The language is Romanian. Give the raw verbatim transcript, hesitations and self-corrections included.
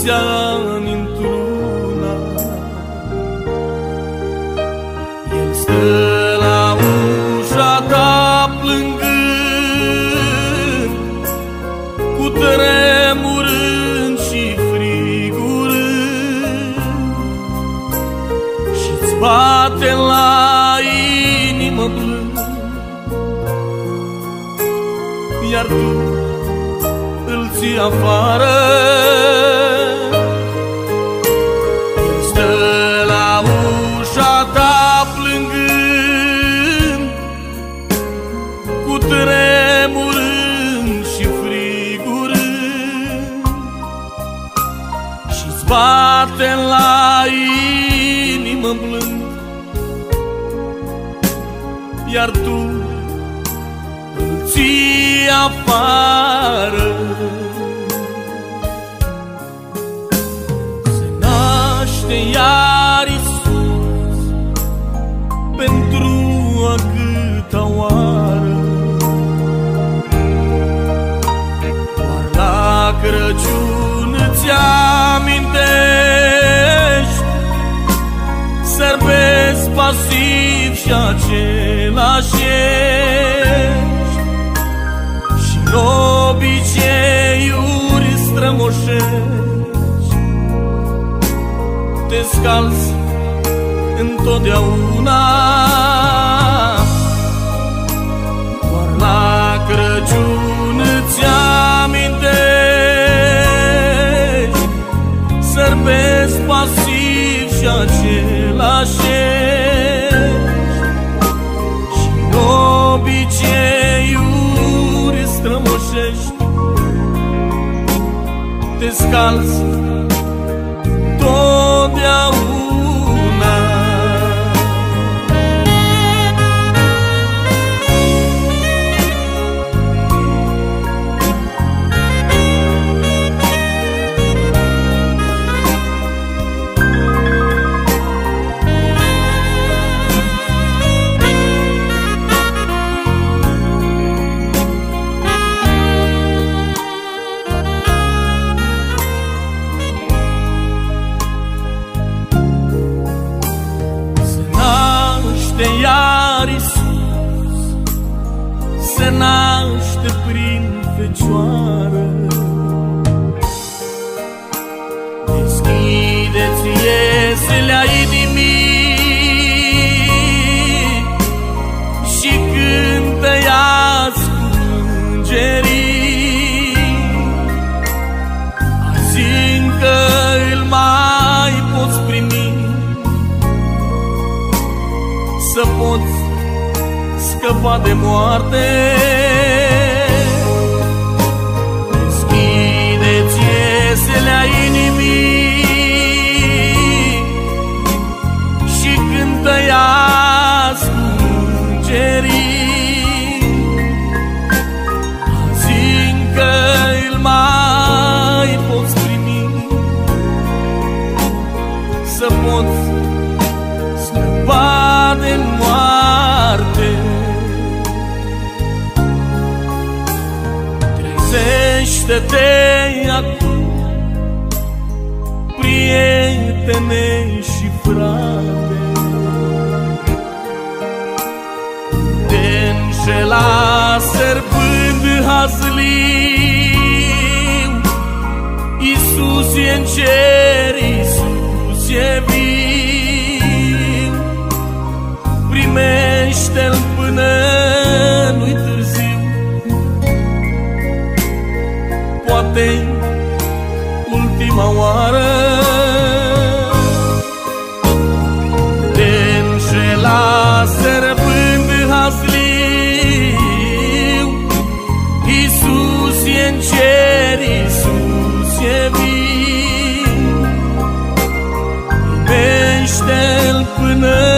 atâția ani într-una. El stă la ușa ta plângând, cu tremurând și frigurând, și-ți bate la inimă blând, iar tu îl ții afară. El stă la ușa ta plângând, cu tremurând și frigurând, și-ți bate la inimă blând, iar tu îl ții afară. Se naște iar Iisus pentru a câta oară, doar la Crăciun îți amintești, servezi pasiv și același ești, și în obiceiuri strămoșești, te scalzi întotdeauna. Doar la Crăciun îți amintești, servezi pasiv și același ești, și în obiceiuri strămoșești, te scalzi totdeauna. Iar Iisus se naște prin fecioară. Deschideți ieselea inimii și cântă-i-azi cu îngerii. Azi încă îl mai poți primi, să poți scăpa de moarte. Deschideți ieselea inimii și cântă-i-azi cu îngerii. Azi încă îl mai poți primi, să poți scăpa de moarte. Trezește-te acum, prietene și frate, te înșela serpând hazliu. Iisus e în cer, Iisus e viu, primește-l până nu-i târziu, poate ultima oară. Te înșela serpând hazliu. Iisus e în cer, Iisus e viu, primește-l până